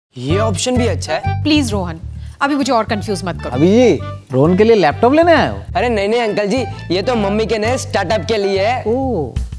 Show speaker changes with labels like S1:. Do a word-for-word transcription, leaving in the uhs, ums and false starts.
S1: ये ऑप्शन भी अच्छा है।
S2: प्लीज रोहन, अभी मुझे और कंफ्यूज मत करो।
S3: अभी जी रोहन के लिए लैपटॉप लेने आए हो?
S1: अरे नहीं नहीं अंकल जी, ये तो मम्मी के नए स्टार्टअप के लिए है।
S3: ओह